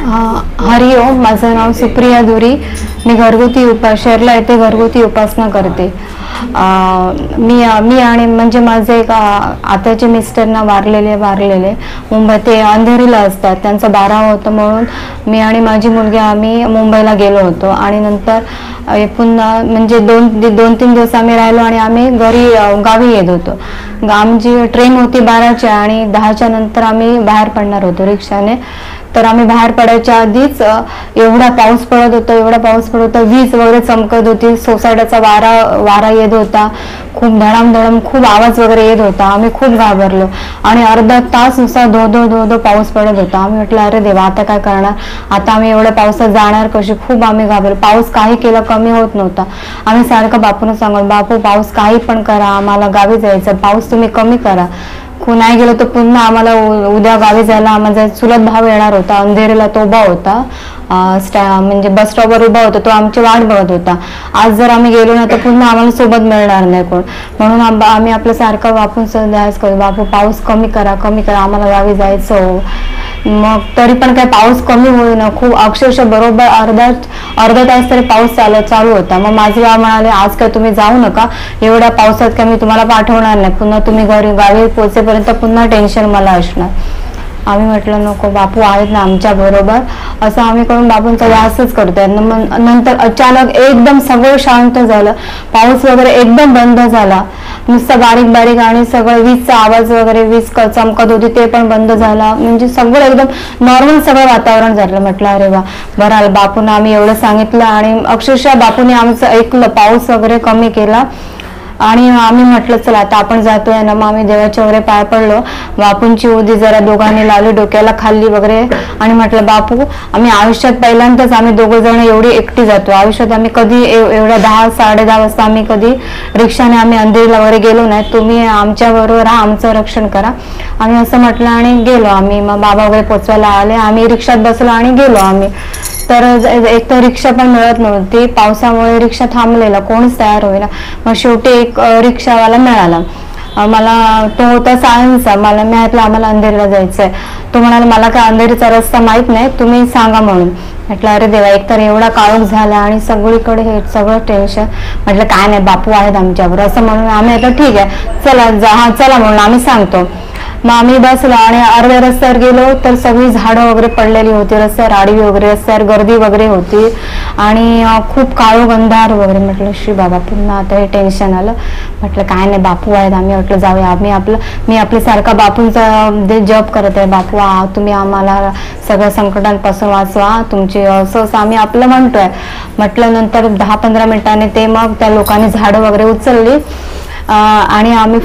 हरिओम, माझं नाव सुप्रिया धुरी. मी घरगुती शहरला येथे घरगुती उपासना करते. मी मी आणि म्हणजे माझे एक आताचे मिस्टरना वारलेले मुंबईत, ते अंधेरीला असतात, त्यांचं 12 होतं म्हणून मी आणि माझी मुलगी आम्ही मुंबईला गेलो होतो. आणि नंतर पुन्हा म्हणजे 2-3 दिवस आम्ही राहिलो आणि आम्ही गावी येत होतो. आमची ट्रेन होती 12ची आणि 10च्या नंतर आम्ही बाहेर पडणार होतो रिक्षाने. तर आम्ही बाहेर पडायच्या आधीच एवढा पाऊस पडत होता, वीज वगैरे चमकत होती, सोसायटीचा वारा येत होता, खूप धडम खूप आवाज वगैरे येत होता. आम्ही खूप घाबरलो आणि अर्धा तास नुसता धो पाऊस पडत होता. आम्ही म्हटलं अरे देवा, आता काय करणार, आता आम्ही एवढ्या पावसात जाणार कशी. खूप आम्ही घाबरलो. पाऊस काही केला कमी होत नव्हता. आम्ही सारखं बापून सांगतो, बापू पाऊस काही पण करा, आम्हाला गावी जायचं, पाऊस तुम्ही कमी करा. नाही गेलो तर पुन्हा आम्हाला उद्या गावी जायला माझा चुलत भाव येणार होता, अंधेरीला तो उभा होता, म्हणजे बस स्टॉपवर उभा होता, तो आमची वाट बघत होता. आज जर आम्ही गेलो ना तर पुन्हा आम्हाला सोबत मिळणार नाही कोण. म्हणून आम्ही आपलं सारखं बापून ध्यास करतो, बापू पाऊस कमी करा, आम्हाला गावी जायचं. मग तरी पण काय पाऊस कमी होईना, खूप अक्षरशः बरोबर अर्धा तास तरी पाऊस चालू होता. मग माझे बाबा म्हणाले, आज काय तुम्ही जाऊ नका, एवढ्या पावसात काय मी तुम्हाला पाठवणार नाही, पुन्हा तुम्ही गावी पोहोचेपर्यंत पुन्हा टेन्शन मला असणार. आम्ही म्हटलं नको, बापू आहेत ना आमच्या बरोबर, असं आम्ही करून बापूंचा ध्यासच करतोय. नंतर अचानक एकदम सगळं शांत झालं, पाऊस वगैरे एकदम बंद झाला, नुसतं बारीक आणि सगळं वीजचा आवाज वगैरे, वीज चमकत होती ते पण बंद झाला, म्हणजे सगळं एकदम नॉर्मल सगळं वातावरण झालं. म्हटलं अरे वा, बरं आलं बापूंना आम्ही एवढं सांगितलं आणि अक्षरशः बापूने आमचं ऐकलं, पाऊस वगैरे कमी केला. आणि आम्ही म्हटलं चला आता आपण जातोय ना. मग आम्ही देवाच्या वगैरे पाय पडलो, बापूंची उदी जरा दोघांनी लावली डोक्याला खाल्ली वगैरे, आणि म्हटलं बापू, आम्ही आयुष्यात पहिल्यांदाच आम्ही 2 जण एवढी एकटी जातो. आयुष्यात आम्ही कधी एवढ्या 10-10:30 वाजता आम्ही कधी रिक्षाने आम्ही अंधेरीला वगैरे गेलो नाही. तुम्ही आमच्या बरोबर राहा, आमचं रक्षण करा. आम्ही असं म्हटलं आणि गेलो आम्ही. मग बाबा वगैरे पोचवायला आले, आम्ही रिक्षात बसलो आणि गेलो आम्ही. तर एक तर रिक्षा पण मिळत नव्हती, पावसामुळे रिक्षा थांबलेला, कोणीच तयार होईना. मग शेवटी एक रिक्षावाला मिळाला. मला तो होता सायन्सचा. मला म्हटलं आम्हाला अंधेरीला जायचंय. तो म्हणाला मला काय अंधेरीचा रस्ता माहित नाही, तुम्ही सांगा म्हणून. म्हटलं अरे देवा, एकतर एवढा काळोख झाला आणि सगळीकडे हे सगळं टेन्शन. म्हटलं काय नाही, बापू आहेत आमच्यावर, असं म्हणून आम्ही आता ठीक आहे चला म्हणून आम्ही सांगतो. मग आम्ही बसलो आणि अर्ध्या रस्त्यावर गेलो तर सगळी झाडं वगैरे पडलेली होती रस्त्यावर, आडवी वगैरे, रस्त्यावर गर्दी वगैरे होती आणि खूप काळोख अंधार वगैरे. म्हटलं श्री बाबा, पुन्हा आता हे टेन्शन आलं. म्हटलं काय नाही, बापू आहेत, आम्ही म्हटलं जाऊया. मी आपल्या सारखा बापूंचा जप करत आहे, बापू तुम्ही आम्हाला सगळ्या संकटांपासून वाचवा, तुमची असं आम्ही आपलं म्हणतोय. म्हटलं नंतर 10-15 मिनिटांनी ते मग त्या लोकांनी झाडं वगैरे उचलली आणि आम्ही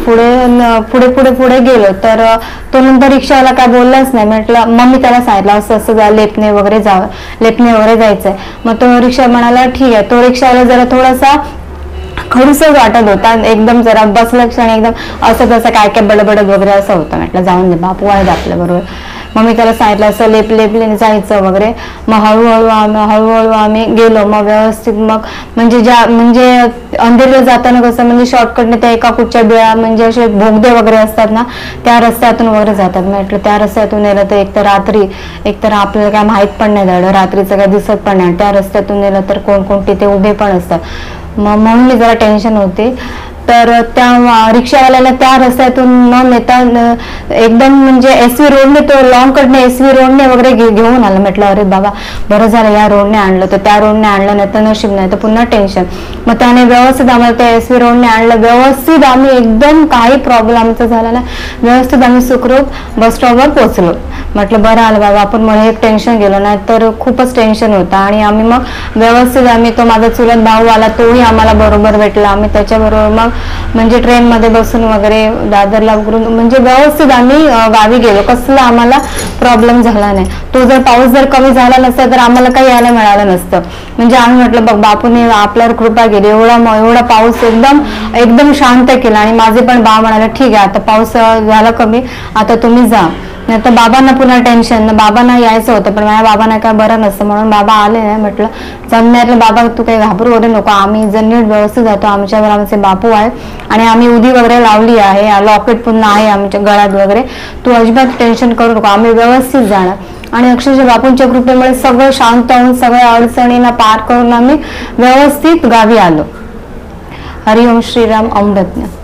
पुढे गेलो. तर तो नंतर रिक्षावाला काय बोललाच नाही. म्हटलं मग मी त्याला सांगितलं असं लेपणे वगैरे जायचंय. मग तो रिक्षा म्हणाला ठीक आहे. तो रिक्षावाला जरा थोडासा खडूसच वाटत होता, एकदम जरा बसलं क्षण एकदम असं तसं काय बडबडत वगैरे असं होतं. म्हटलं जाऊन दे, बापू आहेत आपल्या बरोबर. मग मी त्याला सांगितलं असं लेपलेने जायचं वगैरे. मग हळूहळू आम्ही गेलो. मग व्यवस्थित मग म्हणजे अंधेरीला जाताना कसं म्हणजे शॉर्टकटने त्या एका कुठच्या बिळा म्हणजे असे बोगदे वगैरे असतात ना, त्या रस्त्यातून वगैरे जातात. म्हटलं त्या रस्त्यातून नेलं तर एकतर रात्री, एकतर आपल्याला काय माहित पण नाही झालं, रात्रीचं काय दिसत पण नाही. त्या रस्त्यातून नेलं तर कोण तिथे उभे पण असतात. मग म्हणून मी जरा टेन्शन होते. तर त्या रिक्षावाल्याला त्या रस्त्यातून न नेता एकदम म्हणजे SV रोडने, तो लॉंग कटने SV रोडने वगैरे घेऊन आलं. म्हटलं अरे बाबा, बरं झालं या रोडने आणलं, तर त्या रोडने आणलं नाही तर नशीब, नाही तर पुन्हा टेन्शन. मग त्याने व्यवस्थित आम्हाला त्या SV रोडने आणलं. व्यवस्थित आम्ही एकदम काही प्रॉब्लेम आमचा झाला नाही, व्यवस्थित आम्ही सुखरूप बस स्टॉपवर पोहोचलो. म्हटलं बरं आलं बाबा, आपण मला एक टेन्शन गेलं नाही तर खूपच टेन्शन होतं. आणि आम्ही मग व्यवस्थित तो माझा चुलत भाऊ आला, तोही आम्हाला बरोबर भेटला. आम्ही त्याच्याबरोबर मग म्हणजे ट्रेनमध्ये बसून वगैरे दादरला म्हणजे व्यवस्थित आम्ही गावी गेलो. कसला आम्हाला प्रॉब्लेम झाला नाही. तो जर पाऊस जर कमी झाला नसता तर आम्हाला काही यायला मिळालं नसतं. म्हणजे आम्ही म्हटलं बघ, बापूने आपल्यावर कृपा केली, एवढा पाऊस एकदम शांत केला. आणि माझे पण भाव म्हणाले ठीक आहे, आता पाऊस झाला कमी, आता तुम्ही जा. नाही तर बाबांना पुन्हा टेन्शन, बाबांना यायचं होतं पण माझ्या बाबांना काय बरं नसतं म्हणून बाबा आले नाही. म्हटलं जमण्यातलं बाबा तू काही घाबरू वगैरे नको, आम्ही जर नीट व्यवस्थित जातो, आमच्यावर आमचे बापू आहे आणि आम्ही उदी वगैरे लावली आहे, लॉकेट पुन्हा आहे आमच्या गळ्यात वगैरे, तू अजिबात टेन्शन करू नको, आम्ही व्यवस्थित जाणार. आणि अक्षरशः बापूंच्या कृपेमुळे सगळं शांत होऊन सगळ्या अडचणींना पार करून आम्ही व्यवस्थित गावी आलो. हरिओम श्रीराम अमृतज्ञ.